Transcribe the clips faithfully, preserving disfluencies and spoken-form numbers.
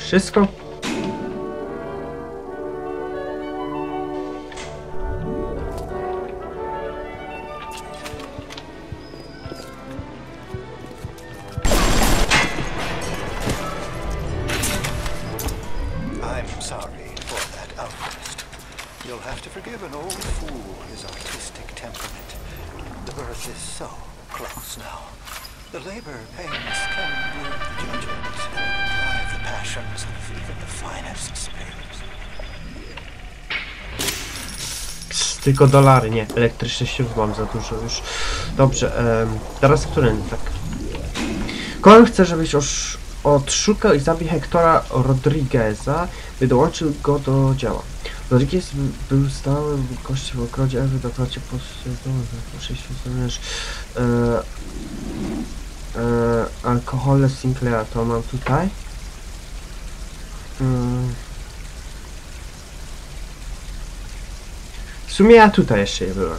wszystko? I'm sorry for that outburst. You'll have to forgive an old fool his artistic temperament. The birth is so close now. The labor pains can move the judgment, drive the passions of even the finest spirits. Tylko dolary, nie. Elektrycznościów mam za dużo już. Dobrze, em, teraz którym tak? Kolem chce, żebyś osz, odszukał i zabił Hectora Rodrigueza, by dołączył go do dzieła. Rodriguez był stałym gościem w ogrodzie Ewy, dokładnie po również e, e, alkohole Sinclaira, to mam tutaj. Hmm. W sumie ja tutaj jeszcze nie byłem.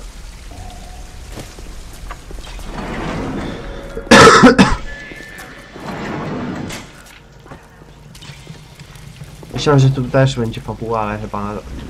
Myślałem, że tu też będzie fabuła, ale chyba...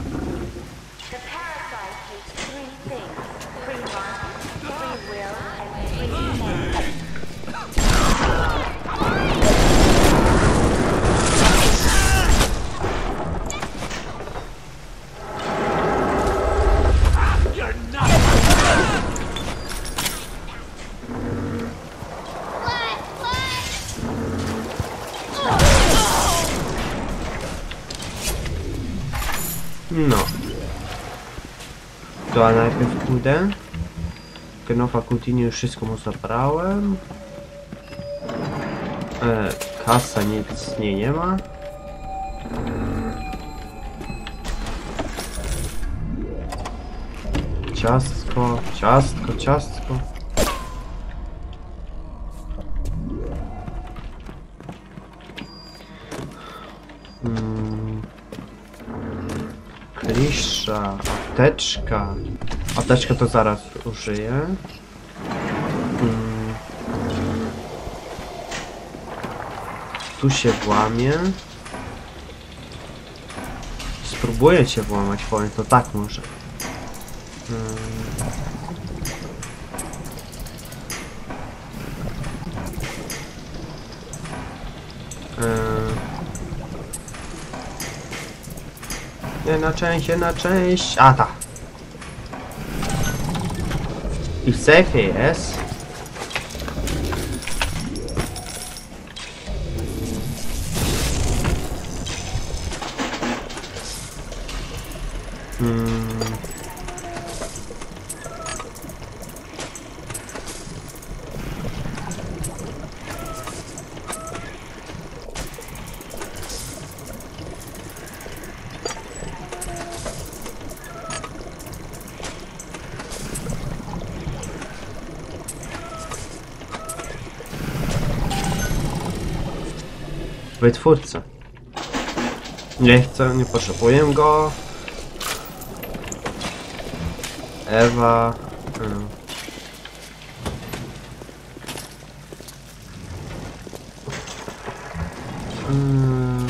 No. To a najpierw pójdę. Genofa Coutinho już wszystko mu zabrałem. E, kasa nic z niej nie ma. Ciastko, ciastko, ciastko. Hmm. Kliszcza, apteczka. Apteczkę to zaraz użyję. Hmm. Tu się włamie. Spróbuję cię włamać, powiem to tak może. Hmm. Hmm. Jedna część, jedna część. A ta. I w sejfie jest. Hmm. Wytwórca. Nie chcę, nie potrzebuję go. Ewa. Hmm. Hmm.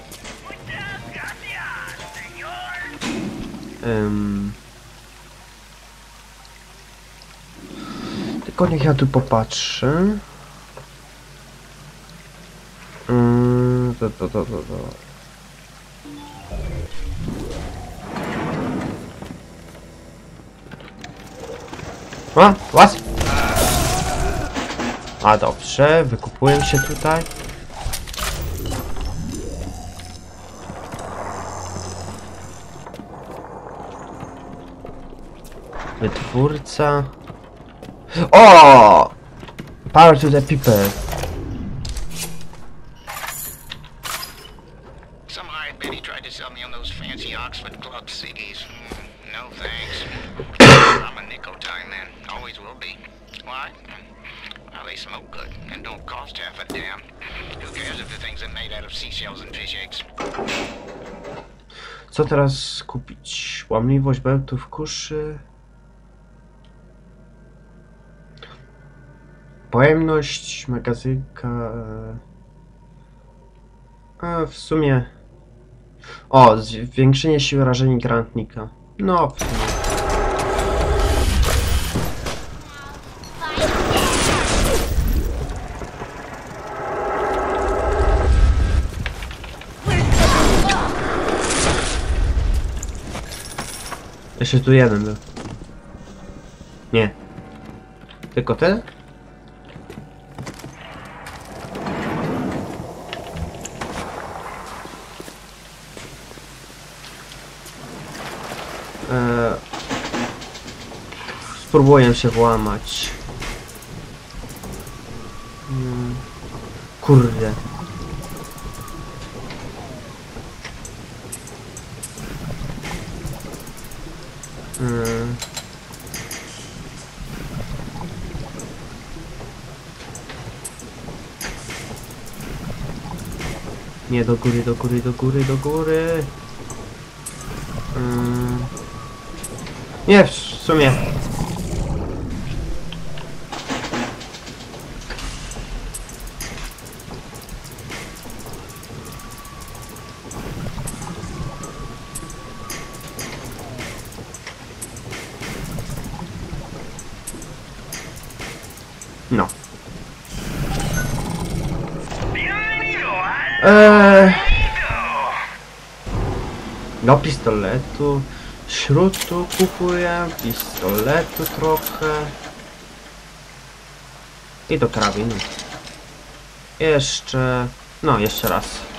Um. Tylko niech ja tu popatrzę. Mm, to, to, to, to, to. A, what? A dobrze, wykupuję się tutaj. Wytwórca. O! Power to the people. Sell me on those fancy Oxford Club C Ds. Mm, no thanks. I'm a nickel time man. Always will be. Why? Well, they smoke good and don't cost half a damn. Who cares if the things are made out of seashells and fish eggs? Co teraz kupić? Łamliwość bełtów kuszy. Pojemność magazynka. A w sumie... O, zwiększenie siły rażenia granatnika. No, w sumie. Jeszcze tu jeden był. Nie. Tylko ten? Eee, spróbuję się włamać. Hmm. Kurde. Hmm. Nie, do góry, do góry, do góry, do góry. Hmm. Nie, w sumie. No. Eee, do pistoletu. Śrutu kupuję, pistoletu trochę. I do karabinu. Jeszcze... No, jeszcze raz.